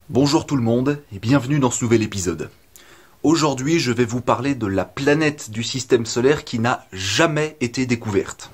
Bonjour tout le monde et bienvenue dans ce nouvel épisode. Aujourd'hui, je vais vous parler de la planète du système solaire qui n'a jamais été découverte.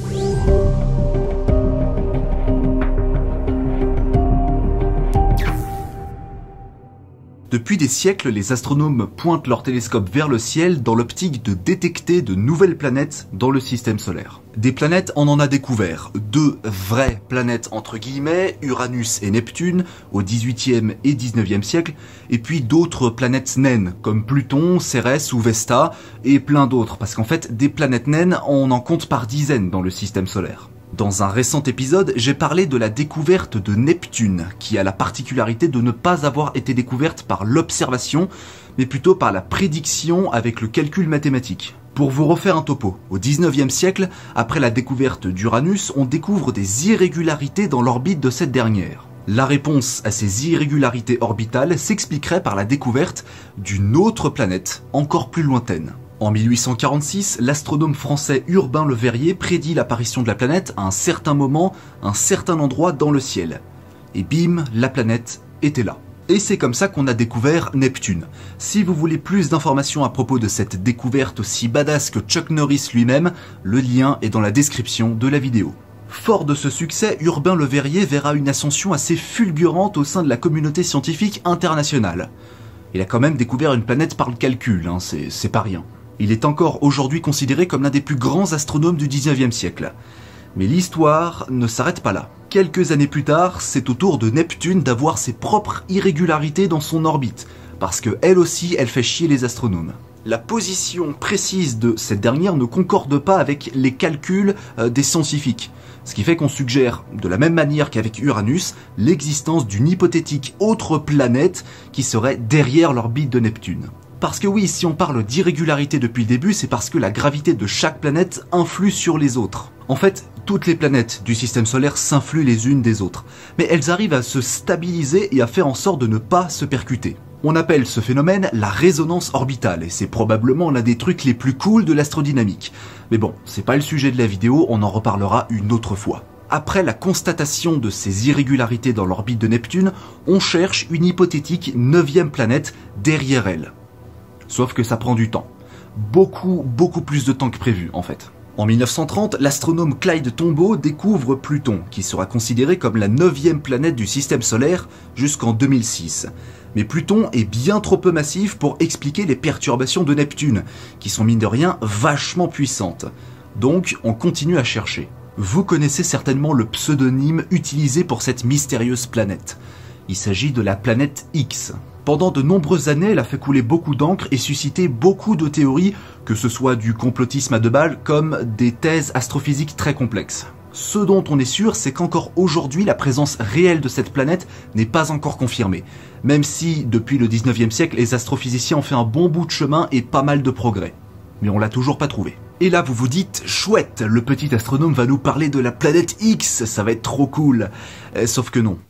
Depuis des siècles, les astronomes pointent leur télescope vers le ciel dans l'optique de détecter de nouvelles planètes dans le système solaire. Des planètes, on en a découvert. Deux vraies planètes entre guillemets, Uranus et Neptune, au XVIIIe et XIXe siècle, et puis d'autres planètes naines, comme Pluton, Cérès ou Vesta, et plein d'autres, parce qu'en fait, des planètes naines, on en compte par dizaines dans le système solaire. Dans un récent épisode, j'ai parlé de la découverte de Neptune, qui a la particularité de ne pas avoir été découverte par l'observation, mais plutôt par la prédiction avec le calcul mathématique. Pour vous refaire un topo, au XIXe siècle, après la découverte d'Uranus, on découvre des irrégularités dans l'orbite de cette dernière. La réponse à ces irrégularités orbitales s'expliquerait par la découverte d'une autre planète, encore plus lointaine. En 1846, l'astronome français Urbain Le Verrier prédit l'apparition de la planète à un certain moment, un certain endroit dans le ciel. Et bim, la planète était là. Et c'est comme ça qu'on a découvert Neptune. Si vous voulez plus d'informations à propos de cette découverte aussi badass que Chuck Norris lui-même, le lien est dans la description de la vidéo. Fort de ce succès, Urbain Le Verrier verra une ascension assez fulgurante au sein de la communauté scientifique internationale. Il a quand même découvert une planète par le calcul, c'est pas rien. Il est encore aujourd'hui considéré comme l'un des plus grands astronomes du 19e siècle. Mais l'histoire ne s'arrête pas là. Quelques années plus tard, c'est au tour de Neptune d'avoir ses propres irrégularités dans son orbite, parce que elle aussi, elle fait chier les astronomes. La position précise de cette dernière ne concorde pas avec les calculs des scientifiques, ce qui fait qu'on suggère, de la même manière qu'avec Uranus, l'existence d'une hypothétique autre planète qui serait derrière l'orbite de Neptune. Parce que oui, si on parle d'irrégularité depuis le début, c'est parce que la gravité de chaque planète influe sur les autres. En fait, toutes les planètes du système solaire s'influent les unes des autres, mais elles arrivent à se stabiliser et à faire en sorte de ne pas se percuter. On appelle ce phénomène la résonance orbitale, et c'est probablement l'un des trucs les plus cool de l'astrodynamique. Mais bon, c'est pas le sujet de la vidéo, on en reparlera une autre fois. Après la constatation de ces irrégularités dans l'orbite de Neptune, on cherche une hypothétique 9e planète derrière elle. Sauf que ça prend du temps. Beaucoup plus de temps que prévu, en fait. En 1930, l'astronome Clyde Tombaugh découvre Pluton, qui sera considéré comme la 9e planète du système solaire jusqu'en 2006. Mais Pluton est bien trop peu massif pour expliquer les perturbations de Neptune, qui sont mine de rien vachement puissantes. Donc, on continue à chercher. Vous connaissez certainement le pseudonyme utilisé pour cette mystérieuse planète. Il s'agit de la planète X. Pendant de nombreuses années, elle a fait couler beaucoup d'encre et suscité beaucoup de théories, que ce soit du complotisme à deux balles comme des thèses astrophysiques très complexes. Ce dont on est sûr, c'est qu'encore aujourd'hui, la présence réelle de cette planète n'est pas encore confirmée, même si, depuis le 19e siècle, les astrophysiciens ont fait un bon bout de chemin et pas mal de progrès. Mais on l'a toujours pas trouvé. Et là, vous vous dites, chouette, le petit astronome va nous parler de la planète X, ça va être trop cool. Sauf que non.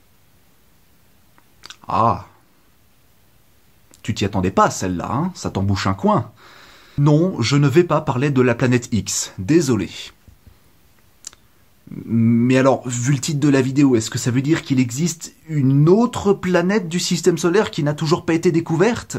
Ah. Tu t'y attendais pas, celle-là, hein? Ça t'embouche un coin. Non, je ne vais pas parler de la planète X, désolé. Mais alors, vu le titre de la vidéo, est-ce que ça veut dire qu'il existe une autre planète du système solaire qui n'a toujours pas été découverte?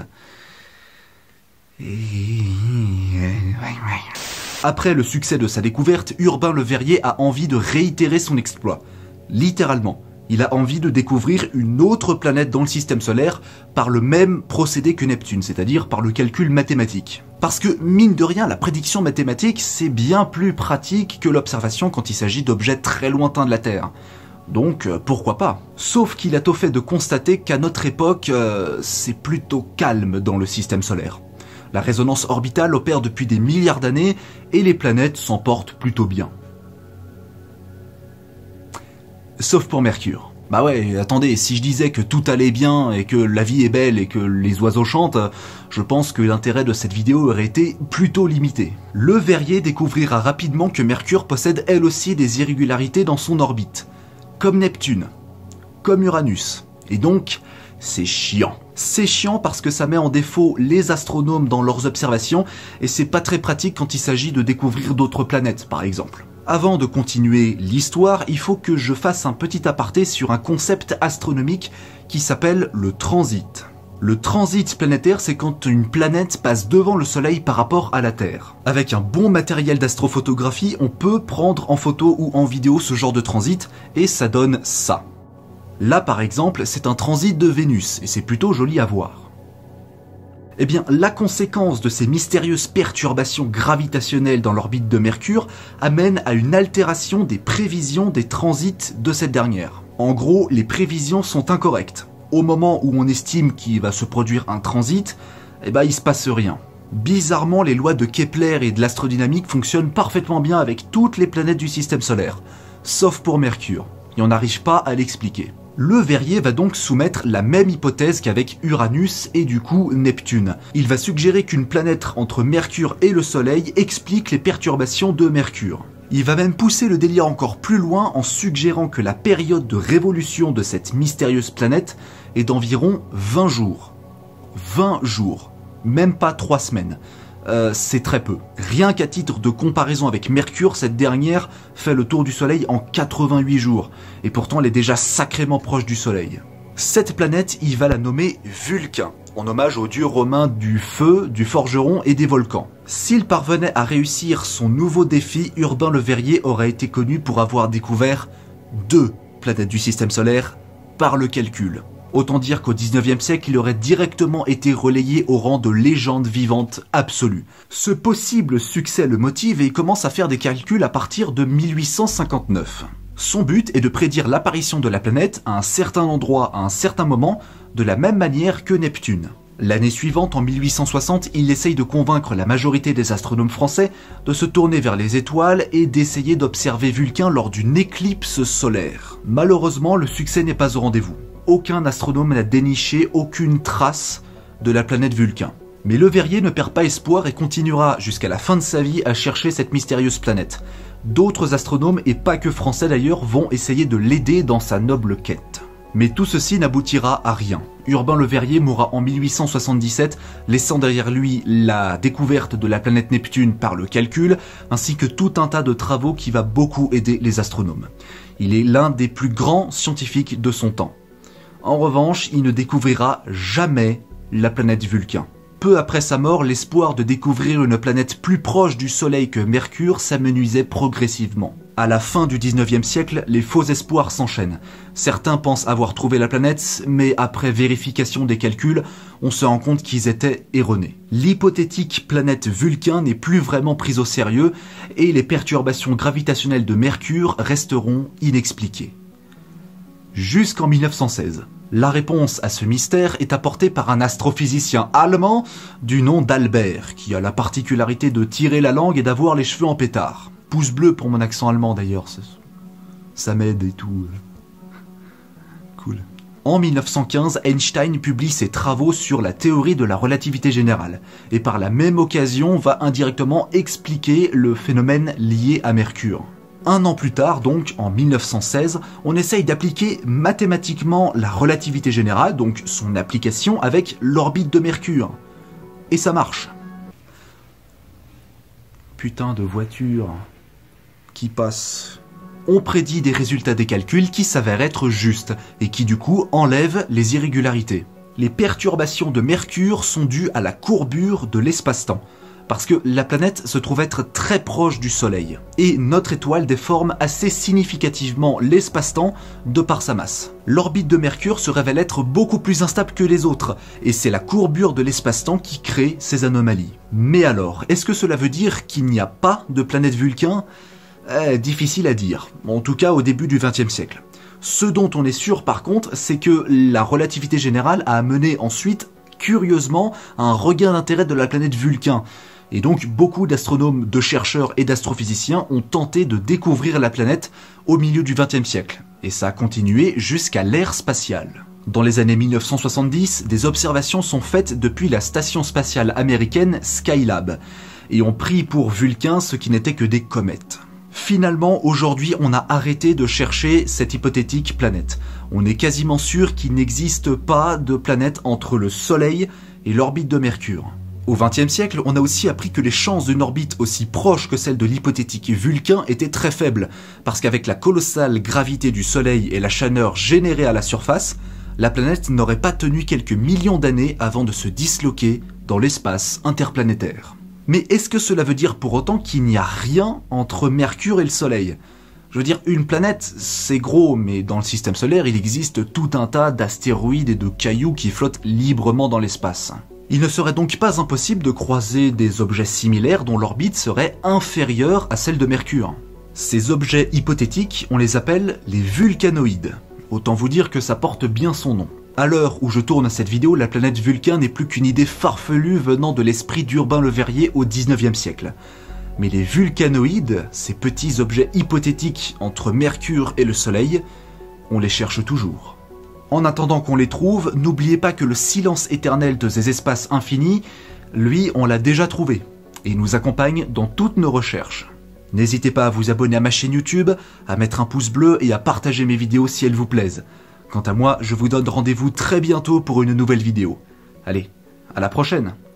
Après le succès de sa découverte, Urbain Le Verrier a envie de réitérer son exploit. Littéralement. Il a envie de découvrir une autre planète dans le système solaire par le même procédé que Neptune, c'est-à-dire par le calcul mathématique. Parce que, mine de rien, la prédiction mathématique, c'est bien plus pratique que l'observation quand il s'agit d'objets très lointains de la Terre. Donc, pourquoi pas? Sauf qu'il a au fait de constater qu'à notre époque, c'est plutôt calme dans le système solaire. La résonance orbitale opère depuis des milliards d'années et les planètes s'en portent plutôt bien. Sauf pour Mercure. Bah ouais, attendez, si je disais que tout allait bien et que la vie est belle et que les oiseaux chantent, je pense que l'intérêt de cette vidéo aurait été plutôt limité. Le Verrier découvrira rapidement que Mercure possède elle aussi des irrégularités dans son orbite. Comme Neptune. Comme Uranus. Et donc, c'est chiant. C'est chiant parce que ça met en défaut les astronomes dans leurs observations et c'est pas très pratique quand il s'agit de découvrir d'autres planètes, par exemple. Avant de continuer l'histoire, il faut que je fasse un petit aparté sur un concept astronomique qui s'appelle le transit. Le transit planétaire, c'est quand une planète passe devant le Soleil par rapport à la Terre. Avec un bon matériel d'astrophotographie, on peut prendre en photo ou en vidéo ce genre de transit, et ça donne ça. Là par exemple, c'est un transit de Vénus, et c'est plutôt joli à voir. Eh bien, la conséquence de ces mystérieuses perturbations gravitationnelles dans l'orbite de Mercure amène à une altération des prévisions des transits de cette dernière. En gros, les prévisions sont incorrectes. Au moment où on estime qu'il va se produire un transit, eh ben, il se passe rien. Bizarrement, les lois de Kepler et de l'astrodynamique fonctionnent parfaitement bien avec toutes les planètes du système solaire, sauf pour Mercure, et on n'arrive pas à l'expliquer. Le Verrier va donc soumettre la même hypothèse qu'avec Uranus et du coup Neptune. Il va suggérer qu'une planète entre Mercure et le Soleil explique les perturbations de Mercure. Il va même pousser le délire encore plus loin en suggérant que la période de révolution de cette mystérieuse planète est d'environ 20 jours. 20 jours, même pas 3 semaines. C'est très peu. Rien qu'à titre de comparaison avec Mercure, cette dernière fait le tour du Soleil en 88 jours, et pourtant elle est déjà sacrément proche du Soleil. Cette planète, il va la nommer Vulcain, en hommage au dieu romain du feu, du forgeron et des volcans. S'il parvenait à réussir son nouveau défi, Urbain Le Verrier aurait été connu pour avoir découvert 2 planètes du système solaire par le calcul. Autant dire qu'au 19e siècle, il aurait directement été relayé au rang de légende vivante absolue. Ce possible succès le motive et il commence à faire des calculs à partir de 1859. Son but est de prédire l'apparition de la planète à un certain endroit, à un certain moment, de la même manière que Neptune. L'année suivante, en 1860, il essaye de convaincre la majorité des astronomes français de se tourner vers les étoiles et d'essayer d'observer Vulcain lors d'une éclipse solaire. Malheureusement, le succès n'est pas au rendez-vous. Aucun astronome n'a déniché aucune trace de la planète Vulcain. Mais Le Verrier ne perd pas espoir et continuera jusqu'à la fin de sa vie à chercher cette mystérieuse planète. D'autres astronomes, et pas que français d'ailleurs, vont essayer de l'aider dans sa noble quête. Mais tout ceci n'aboutira à rien. Urbain Le Verrier mourra en 1877, laissant derrière lui la découverte de la planète Neptune par le calcul, ainsi que tout un tas de travaux qui va beaucoup aider les astronomes. Il est l'un des plus grands scientifiques de son temps. En revanche, il ne découvrira jamais la planète Vulcain. Peu après sa mort, l'espoir de découvrir une planète plus proche du Soleil que Mercure s'amenuisait progressivement. À la fin du 19e siècle, les faux espoirs s'enchaînent. Certains pensent avoir trouvé la planète, mais après vérification des calculs, on se rend compte qu'ils étaient erronés. L'hypothétique planète Vulcain n'est plus vraiment prise au sérieux, et les perturbations gravitationnelles de Mercure resteront inexpliquées. Jusqu'en 1916. La réponse à ce mystère est apportée par un astrophysicien allemand du nom d'Albert, qui a la particularité de tirer la langue et d'avoir les cheveux en pétard. Pouce bleu pour mon accent allemand d'ailleurs, ça m'aide et tout. Cool. En 1915, Einstein publie ses travaux sur la théorie de la relativité générale, et par la même occasion va indirectement expliquer le phénomène lié à Mercure. Un an plus tard, donc en 1916, on essaye d'appliquer mathématiquement la relativité générale, donc son application avec l'orbite de Mercure. Et ça marche. Putain de voiture qui passe. On prédit des résultats des calculs qui s'avèrent être justes et qui du coup enlèvent les irrégularités. Les perturbations de Mercure sont dues à la courbure de l'espace-temps, parce que la planète se trouve être très proche du Soleil, et notre étoile déforme assez significativement l'espace-temps de par sa masse. L'orbite de Mercure se révèle être beaucoup plus instable que les autres, et c'est la courbure de l'espace-temps qui crée ces anomalies. Mais alors, est-ce que cela veut dire qu'il n'y a pas de planète Vulcain ? Difficile à dire, en tout cas au début du XXe siècle. Ce dont on est sûr par contre, c'est que la relativité générale a amené ensuite, curieusement, un regain d'intérêt de la planète Vulcain. Et donc beaucoup d'astronomes, de chercheurs et d'astrophysiciens ont tenté de découvrir la planète au milieu du XXe siècle. Et ça a continué jusqu'à l'ère spatiale. Dans les années 1970, des observations sont faites depuis la station spatiale américaine Skylab, et ont pris pour Vulcain ce qui n'était que des comètes. Finalement, aujourd'hui, on a arrêté de chercher cette hypothétique planète. On est quasiment sûr qu'il n'existe pas de planète entre le Soleil et l'orbite de Mercure. Au XXe siècle, on a aussi appris que les chances d'une orbite aussi proche que celle de l'hypothétique Vulcain étaient très faibles, parce qu'avec la colossale gravité du Soleil et la chaleur générée à la surface, la planète n'aurait pas tenu quelques millions d'années avant de se disloquer dans l'espace interplanétaire. Mais est-ce que cela veut dire pour autant qu'il n'y a rien entre Mercure et le Soleil ? Je veux dire, une planète, c'est gros, mais dans le système solaire, il existe tout un tas d'astéroïdes et de cailloux qui flottent librement dans l'espace. Il ne serait donc pas impossible de croiser des objets similaires dont l'orbite serait inférieure à celle de Mercure. Ces objets hypothétiques, on les appelle les vulcanoïdes. Autant vous dire que ça porte bien son nom. À l'heure où je tourne cette vidéo, la planète Vulcain n'est plus qu'une idée farfelue venant de l'esprit d'Urbain Le Verrier au XIXe siècle. Mais les vulcanoïdes, ces petits objets hypothétiques entre Mercure et le Soleil, on les cherche toujours. En attendant qu'on les trouve, n'oubliez pas que le silence éternel de ces espaces infinis, lui, on l'a déjà trouvé, et nous accompagne dans toutes nos recherches. N'hésitez pas à vous abonner à ma chaîne YouTube, à mettre un pouce bleu et à partager mes vidéos si elles vous plaisent. Quant à moi, je vous donne rendez-vous très bientôt pour une nouvelle vidéo. Allez, à la prochaine!